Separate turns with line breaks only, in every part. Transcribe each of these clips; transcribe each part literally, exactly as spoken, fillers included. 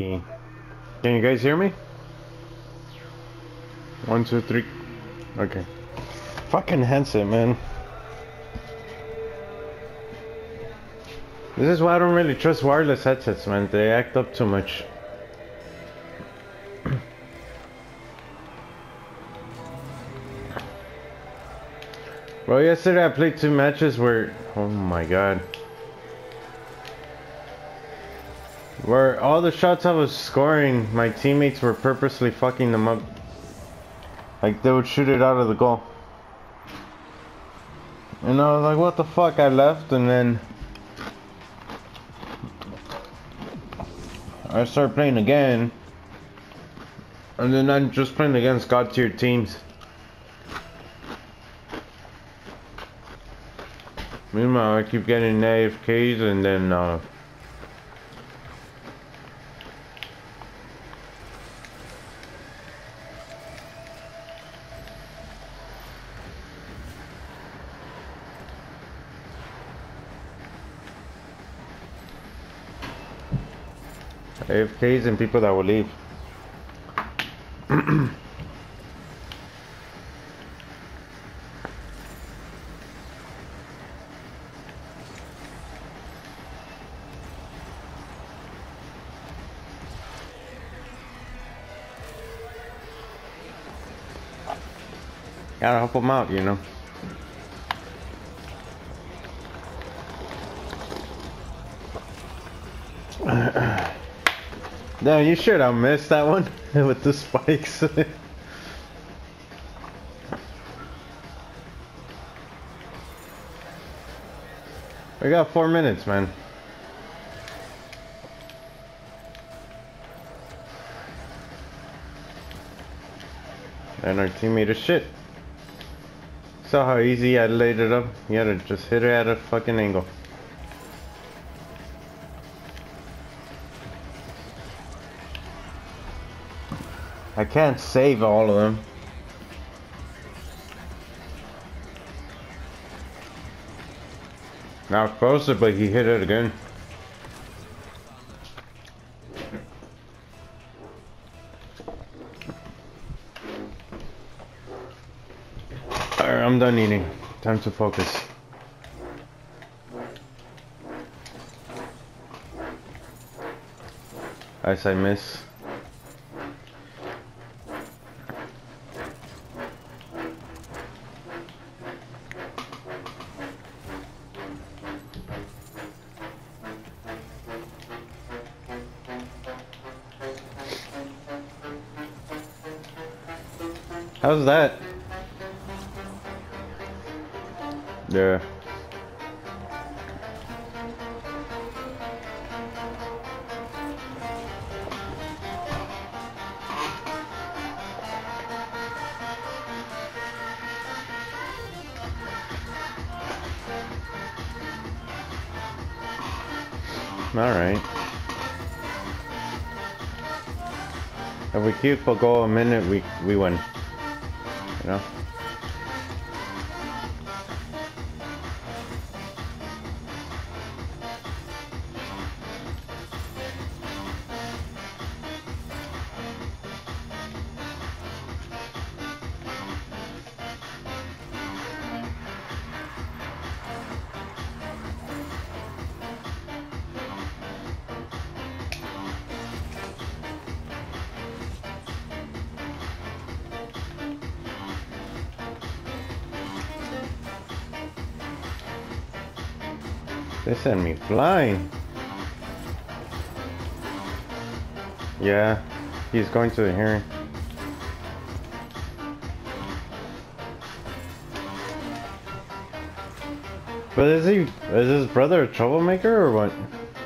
Can you guys hear me? One, two, three. Okay. Fucking handset, man. This is why I don't really trust wireless headsets, man. They act up too much. Well, yesterday I played two matches where, oh my god, where all the shots I was scoring, my teammates were purposely fucking them up. Like, they would shoot it out of the goal. And I was like, what the fuck? I left, and then I started playing again. And then I'm just playing against god tier teams. Meanwhile, I keep getting A F Ks, and then uh A F Ks and people that will leave. Gotta help them out, you know. No, you should have missed that one with the spikes. We got four minutes, man. And our teammate is shit. Saw how easy I laid it up. You had to just hit it at a fucking angle. I can't save all of them. Now close it, but he hit it again. Alright, I'm done eating. Time to focus. As I miss. How's that? Yeah. All right. If we keep a goal a minute, we we win. You know. They sent me flying. Yeah, he's going to the hearing. But is he, is his brother a troublemaker or what?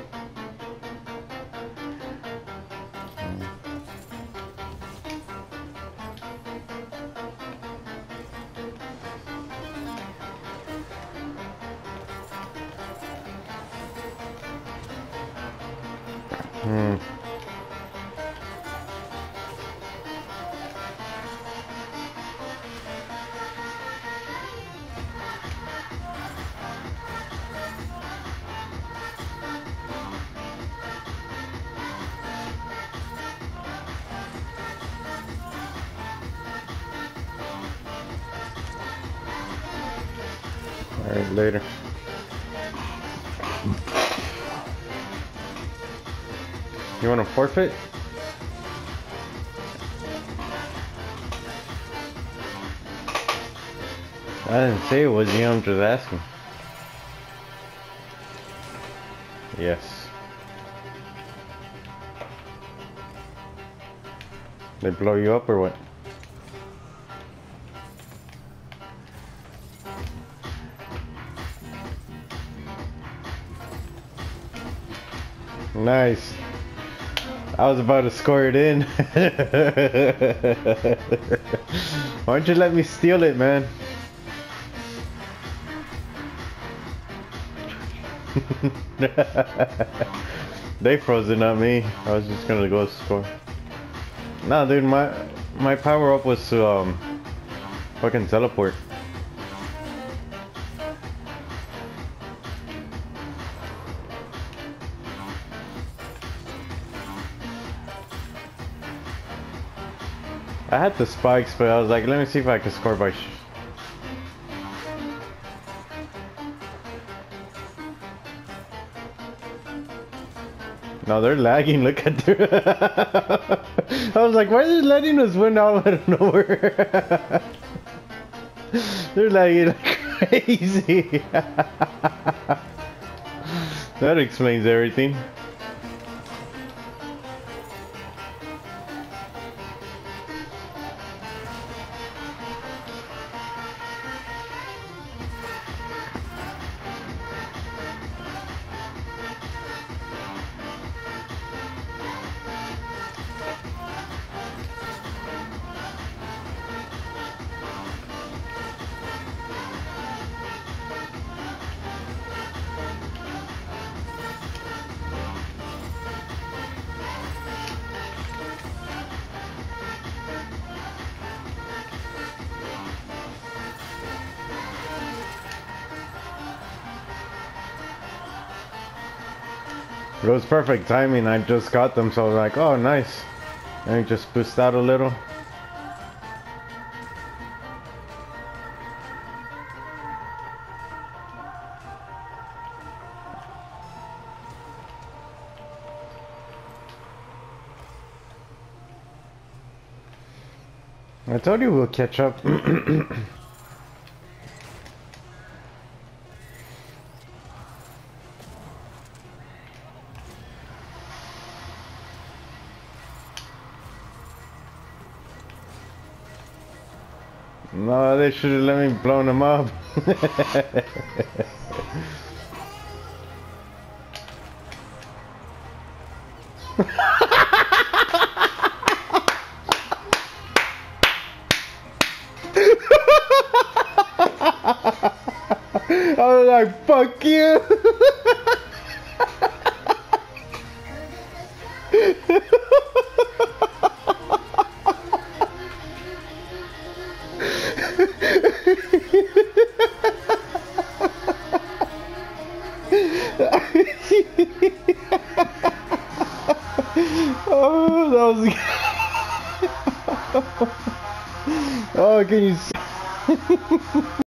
Hmm. Alright, later. You want to forfeit? I didn't say it was you, I'm just asking. Yes. They blow you up or what? Nice. I was about to score it in. Why don't you let me steal it, man? They froze it, not me. I was just gonna go score. Nah, dude, my my power up was to um fucking teleport. I had the spikes, but I was like, let me see if I can score by sh No, they're lagging, look at their I was like, why are they letting us win out of nowhere? They're lagging like crazy. That explains everything. It was perfect timing. I just got them, so I was like, oh, nice. And it just boost out a little. I told you we'll catch up. No, they should have let me blow them up. I was like, fuck you. Oh, that was oh, can you see?